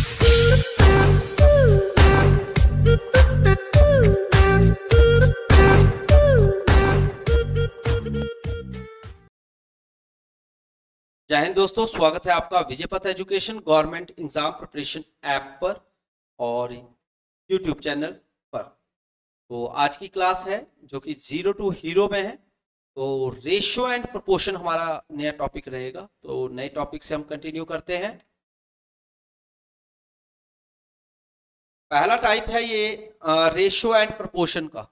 जय हिंद दोस्तों, स्वागत है आपका Vijay Path education government exam preparation app पर और यूट्यूब चैनल पर। तो आज की क्लास है जो कि 0 to हीरो में है। तो रेशियो एंड प्रोपोर्शन हमारा नया टॉपिक रहेगा। तो नए टॉपिक से हम कंटिन्यू करते हैं। पहला टाइप है ये रेशियो एंड प्रोपोर्शन का।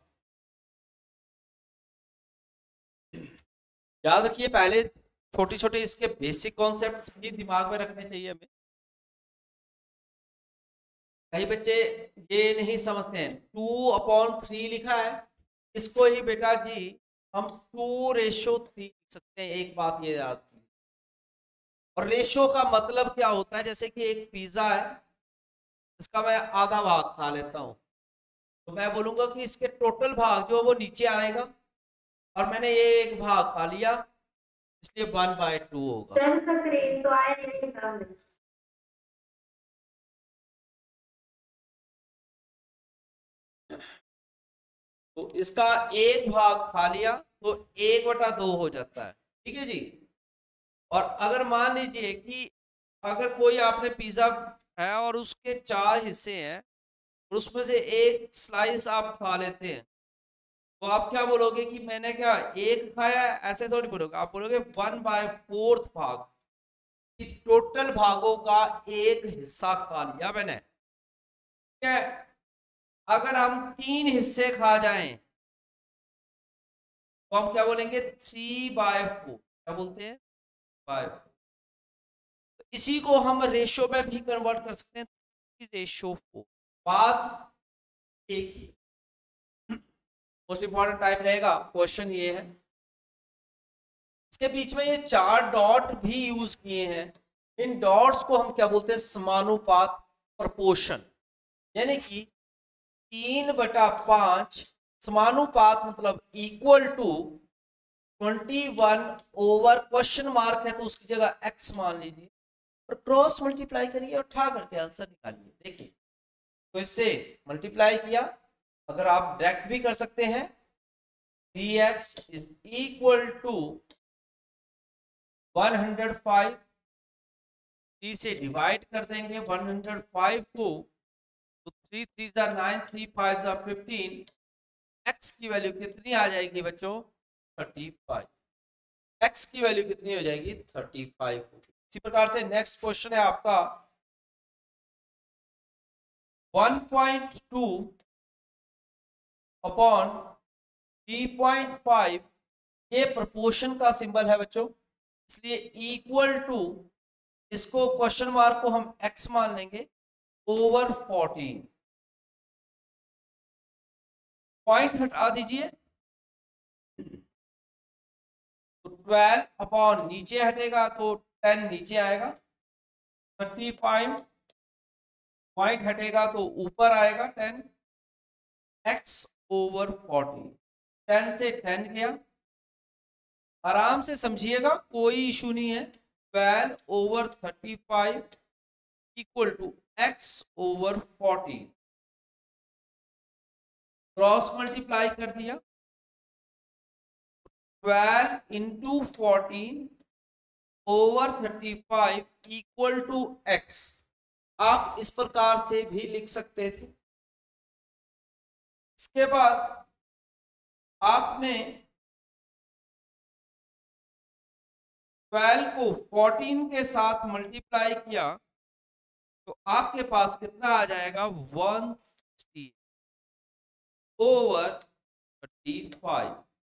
याद रखिए, पहले छोटे छोटे इसके बेसिक कॉन्सेप्ट भी दिमाग में रखने चाहिए हमें। कई बच्चे ये नहीं समझते हैं, 2/3 लिखा है, इसको ही बेटा जी हम 2:3 लिख सकते हैं। एक बात ये याद रखिए। और रेशियो का मतलब क्या होता है, जैसे कि एक पिज्जा है, इसका मैं आधा भाग खा लेता हूं, तो मैं बोलूंगा कि इसके टोटल भाग जो वो नीचे आएगा, और मैंने ये एक भाग खा लिया, इसलिए 1/2 होगा। तो इसका एक भाग खा लिया तो 1/2 हो जाता है। ठीक है जी। और अगर मान लीजिए कि अगर कोई आपने पिज्जा है और उसके 4 हिस्से हैं और उसमें से एक स्लाइस आप खा लेते हैं, तो आप क्या बोलोगे कि मैंने क्या एक खाया? ऐसे थोड़ी बोलोगे, आप बोलोगे 1/4 भाग, कि टोटल भागों का एक हिस्सा खा लिया मैंने। ठीक है। अगर हम 3 हिस्से खा जाएं तो हम क्या बोलेंगे? 3/4। क्या बोलते हैं? 5। तो इसी को हम रेशो में भी कन्वर्ट कर सकते हैं, रेशो 4। बात एक ही। मोस्ट इंपॉर्टेंट टाइप रहेगा क्वेश्चन ये है। इसके बीच में ये 4 डॉट भी यूज किए हैं। इन डॉट्स को हम क्या बोलते हैं? समानुपात, प्रोपोर्शन। यानी कि 3/5 समानुपात मतलब equal to 21 over question mark है तो उसकी जगह x मान लीजिए, और क्रॉस मल्टीप्लाई करिए और उठा करके आंसर निकालिए। देखिए, तो इससे मल्टीप्लाई किया, अगर आप डायरेक्ट भी कर सकते हैं, 3x इज इक्वल टू 105। 3 से डिवाइड कर देंगे 105 को, तो 3 3 9, 3 5 15। x की वैल्यू कितनी आ जाएगी बच्चों? 35। x की वैल्यू कितनी हो जाएगी? 35। इसी प्रकार से नेक्स्ट क्वेश्चन है आपका 1.2 अपॉन 3.5। ये प्रोपोर्शन का सिंबल है बच्चों, इसलिए इक्वल टू, इसको क्वेश्चन मार्क को हम x मान लेंगे, ओवर 14। पॉइंट हटा दीजिए, तो 12 अपॉन नीचे हटेगा तो 10 नीचे आएगा, 35 पॉइंट हटेगा तो ऊपर आएगा 10, x ओवर 40। 10 से 10 गया। आराम से समझिएगा, कोई इशू नहीं है। 12 over 35 equal to x over 40। Cross multiply कर दिया, 12 into 14 over 35 equal to x। आप इस प्रकार से भी लिख सकते थे। इसके बाद आपने 12 को 14 के साथ मल्टीप्लाई किया तो आपके पास कितना आ जाएगा? 160 over 35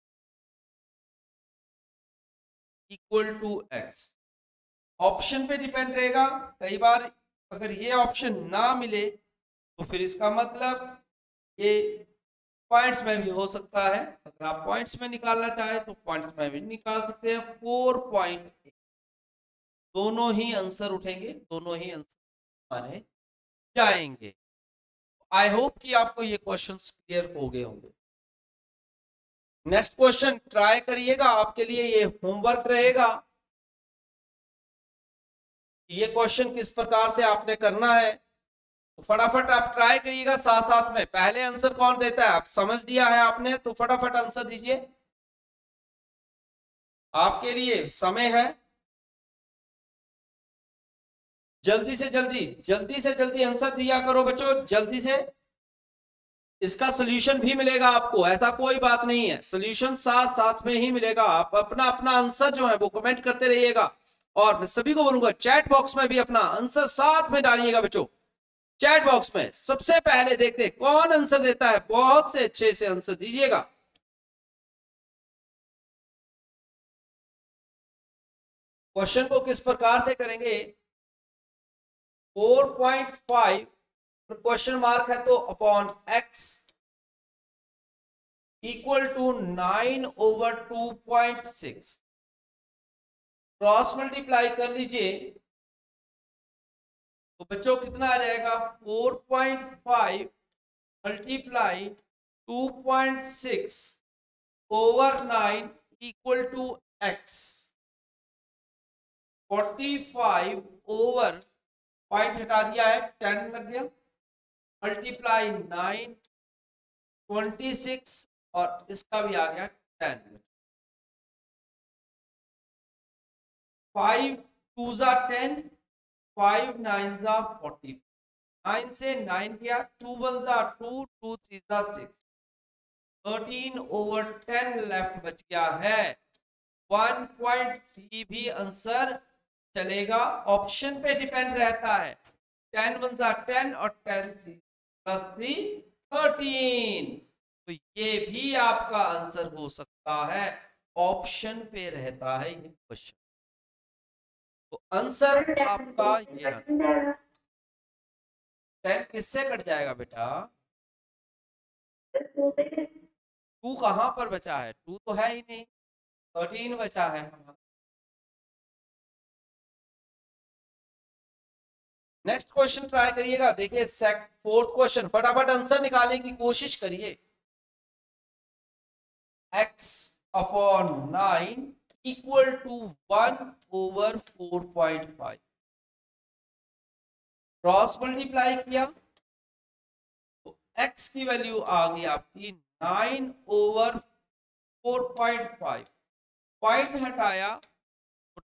equal to x। Option पे डिपेंड रहेगा। कई बार अगर ये ऑप्शन ना मिले तो फिर इसका मतलब ये पॉइंट्स में भी हो सकता है। अगर आप पॉइंट्स में निकालना चाहें तो पॉइंट्स में भी निकाल सकते हैं। 4.8 दोनों ही आंसर उठेंगे, दोनों ही आंसर माने जाएंगे। आई होप कि आपको ये क्वेश्चंस क्लियर हो गए होंगे। नेक्स्ट क्वेश्चन ट्राई करिएगा, आपके लिए ये होमवर्क रहेगा। ये क्वेश्चन किस प्रकार से आपने करना है, तो फटाफट आप ट्राई करिएगा साथ साथ में। पहले आंसर कौन देता है, आप समझ दिया है आपने, तो फटाफट आंसर दीजिए, आपके लिए समय है। जल्दी से जल्दी आंसर दिया करो बच्चों, जल्दी से। इसका सोल्यूशन भी मिलेगा आपको, ऐसा कोई बात नहीं है, सोल्यूशन साथ साथ में ही मिलेगा। आप अपना अपना आंसर जो है वो कमेंट करते रहिएगा, और मैं सभी को बोलूंगा चैट बॉक्स में भी अपना आंसर साथ में डालिएगा बच्चों। चैट बॉक्स में सबसे पहले देखते हैं कौन आंसर देता है, बहुत से अच्छे से आंसर दीजिएगा। क्वेश्चन को किस प्रकार से करेंगे, 4.5 क्वेश्चन मार्क है तो upon x equal to 9/2.6, cross multiply कर लीजिए तो बच्चों कितना आ जाएगा, 4.5 multiply 2.6 over 9 equal to x, 45 over point हटा दिया है 10 लग गया, मल्टीप्लाई 9 26 और इसका भी आ गया 10, 5 2 जा 10, 5 9 जा 40, 9 से 9 गया, 2 1 जा 2, 2 3 जा 6, 13 ओवर 10 लेफ्ट बच गया है, 1.3 भी आंसर चलेगा, ऑप्शन पे डिपेंड रहता है। 10 1 जा 10 और 10 3 प्लस 3 13, तो ये भी आपका आंसर हो सकता है, ऑप्शन पे रहता है ये क्वेश्चन। तो आंसर आपका ये 10 किससे कट जाएगा बेटा, 2 कहां पर बचा है, 2 तो है ही नहीं, 13 बचा है। नेक्स्ट क्वेश्चन ट्राई करिएगा, देखिए फोर्थ क्वेश्चन, फटाफट आंसर निकालने की कोशिश करिए। x अपॉन 9 इक्वल टू 1/4.5, क्रॉस मल्टीप्लाई किया तो x की वैल्यू आ गई आपकी 9/4.5, पॉइंट हटाया तो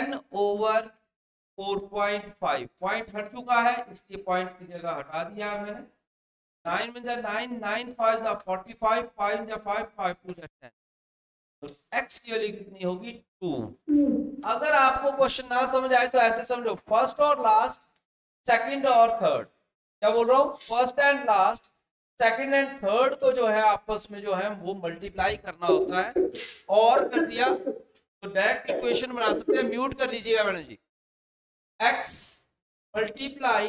10/4.5, पॉइंट हट चुका है इसलिए पॉइंट की जगह हटा दिया है मैंने, 9 में जा 9, 9 5 जा 45, 5 जा 5, 5 2 जा 10, तो x की वैल्यू कितनी होगी 2। अगर आपको क्वेश्चन ना समझ आए तो ऐसे समझो, फर्स्ट और लास्ट, सेकंड और थर्ड, क्या बोल रहा हूं, first and last, second and third को जो है आपस में जो है वो मल्टीप्लाई करना होता है, और कर दिया तो डायरेक्ट इक्वेशन बना सकते हैं। म्यूट कर लीजिएगा madam ji. x multiply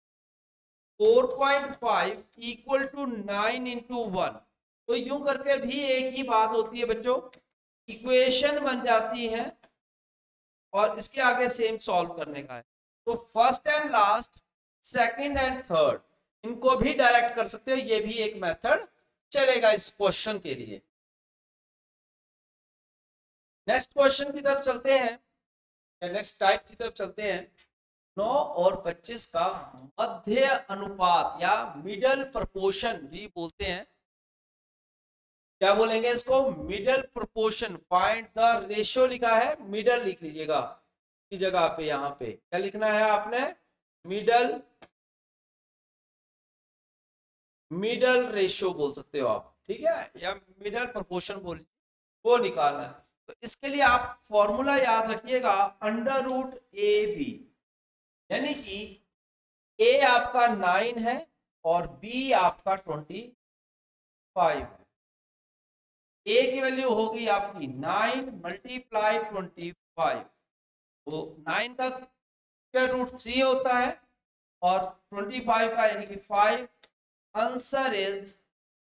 4.5 equal to 9 into 1, तो यूं करके भी एक ही बात होती है बच्चों, इक्वेशन बन जाती है और इसके आगे सेम सॉल्व करने का है। तो first and last, second and third, इनको भी डायरेक्ट कर सकते हो, ये भी एक मेथड चलेगा इस क्वेश्चन के लिए। नेक्स्ट क्वेश्चन की तरफ चलते हैं, या नेक्स्ट टाइप की तरफ चलते हैं। 9 और 25 का मध्य अनुपात या मिडल प्रोपोर्शन भी बोलते हैं, क्या बोलेंगे इसको, middle proportion, find the ratio लिखा है, मिडल लिख लीजिएगा की जगह पे, यहां पे क्या लिखना है आपने, मिडल रेशियो बोल सकते हो आप, ठीक है, या मिडल प्रोपोर्शन बोल, वो निकालना है। तो इसके लिए आप फॉर्मूला याद रखिएगा, √AB, यानी कि A आपका 9 है और B आपका 25 है। A की वैल्यू होगी आपकी 9 मल्टीप्लाई 25, तो 9 का √3 होता है और 25 का यानी कि 5, आंसर इज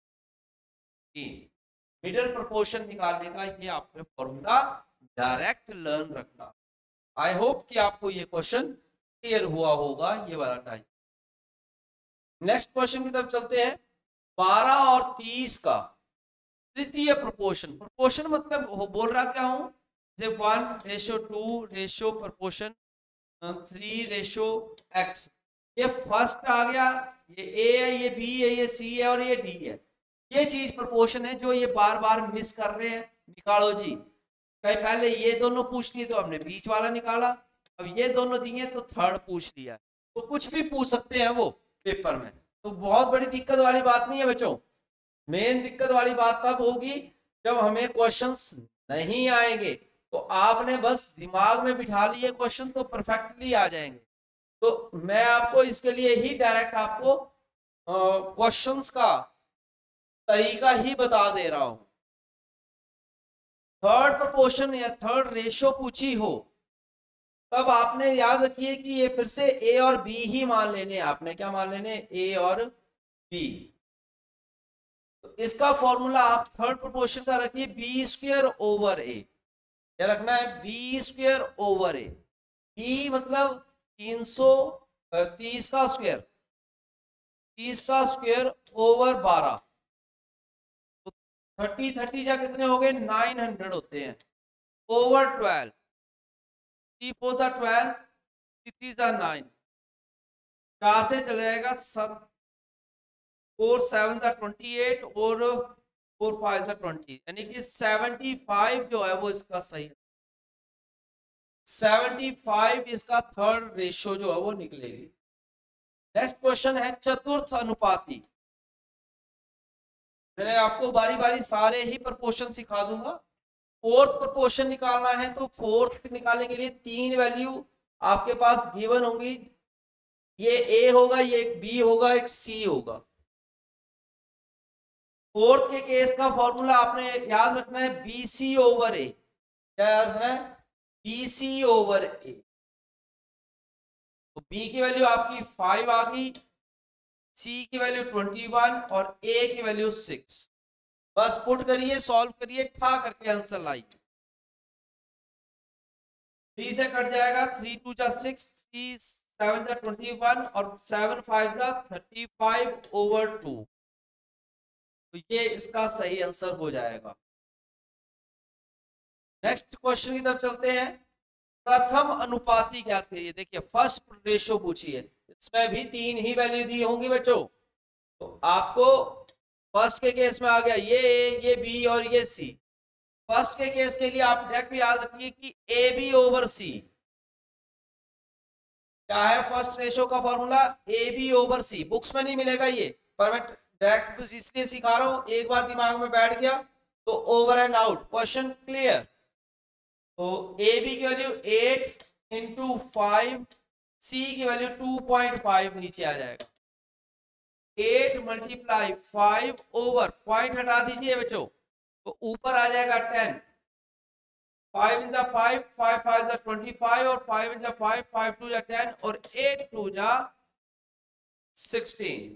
मिडल प्रोपोर्शन निकालने का ये आपने फॉर्मूला डायरेक्ट लर्न रखना। आई होप कि आपको ये क्वेश्चन क्लियर हुआ होगा, ये वाला टाइप। नेक्स्ट क्वेश्चन की तरफ चलते हैं, 12 और 30 का तृतीय प्रोपोर्शन। प्रोपोर्शन मतलब बोल रहा क्या हूं, 1:2 रेशियो प्रोपोर्शन, 3:x। ये फर्स्ट आ गया, ये ए है, ये बी है, ये सी है और ये डी है। ये चीज प्रोपोर्शन है जो ये बार बार मिस कर रहे हैं। निकालो जी। कहीं पहले ये दोनों पूछ लिए तो हमने बीच वाला निकाला, अब ये दोनों दिए तो थर्ड पूछ लिया। तो कुछ भी पूछ सकते हैं वो पेपर में, तो बहुत बड़ी दिक्कत वाली बात नहीं है बच्चों। मेन दिक्कत वाली बात तब होगी जब हमें क्वेश्चंस नहीं आएंगे, तो आपने बस दिमाग में बिठा लिए क्वेश्चन तो परफेक्टली आ जाएंगे। तो मैं आपको इसके लिए ही डायरेक्ट आपको क्वेश्चंस का तरीका ही बता दे रहा हूं। थर्ड प्रोपोर्शन या थर्ड रेशियो पूछी हो तब आपने याद रखिए कि ये फिर से ए और बी ही मान लेने। आपने क्या मान लेने? ए और बी। तो इसका फॉर्मूला आप थर्ड प्रोपोर्शन का रखिए बी स्क्वायर ओवर ए। क्या रखना है? B square over A. B मतलब 330 का स्क्वायर, 30 का स्क्वायर ओवर 12। तो 30 जा कितने हो गए? 900 होते हैं। ओवर 12, 3 4 12, 3 3 9, 4 से चले जाएगा 7, 4 7 28 और 4 5 20, यानी कि 75 जो है वो इसका सही है। 75 इसका थर्ड रेशियो जो है वो निकलेगी। नेक्स्ट क्वेश्चन है चतुर्थ अनुपाती। मैं आपको बारी बारी सारे ही प्रोपोर्शन सिखा दूंगा। फोर्थ प्रोपोर्शन निकालना है तो फोर्थ निकालने के लिए 3 वैल्यू आपके पास गिवन होंगी। ये ए होगा, ये एक बी होगा, एक सी होगा। फोर्थ के केस का फॉर्मूला आपने याद रखना है बी सी ओवर ए। क्या याद रखना है? B C over A. तो बी की वैल्यू आपकी 5 आ गई, सी की वैल्यू 21 और ए की वैल्यू 6। बस पुट करिए, सॉल्व करिए, ठा करके आंसर लाइए। 3 से कट जाएगा, 3 2 जा 6, 3 7 जा 21 और 7 5 जा 35 ओवर 2। तो ये इसका सही आंसर हो जाएगा। नेक्स्ट क्वेश्चन की तरफ चलते हैं। प्रथम अनुपाती क्या थी? ये देखिए फर्स्ट रेशियो पूछी है, इसमें भी 3 ही वैल्यू दी होंगी बच्चों। तो आपको फर्स्ट के केस में आ गया ये ए, ये बी और ये सी। फर्स्ट के केस के लिए आप डायरेक्ट याद रखिए कि ए बी ओवर सी। क्या है फर्स्ट रेशियो का formula? A B over C. Books में नहीं मिलेगा ये, पर मैं डायरेक्ट इसलिए सिखा रहा हूं, एक बार दिमाग में बैठ गया तो over and out. Question clear? तो ए बी की वैल्यू 8 इंटू 5, सी की वैल्यू 2.5 नीचे आ जाएगा। 8 मल्टीप्लाई 5 ओवर, पॉइंट हटा दीजिए बच्चों, तो ऊपर आ जाएगा 10। 5 इन जा 5, 5 5 जा 25 और 5 इन जा 5, 5 2 जा 10 और 8 2 जा 16।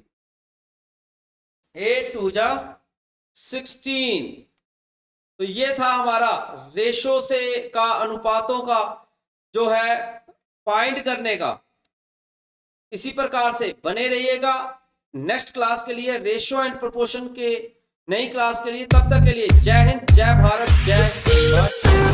8 2 जा 16। तो ये था हमारा रेशो से का, अनुपातों का जो है फाइंड करने का। इसी प्रकार से बने रहिएगा नेक्स्ट क्लास के लिए, रेशियो एंड प्रोपोर्शन के नई क्लास के लिए। तब तक के लिए जय हिंद, जय भारत, जय भारत।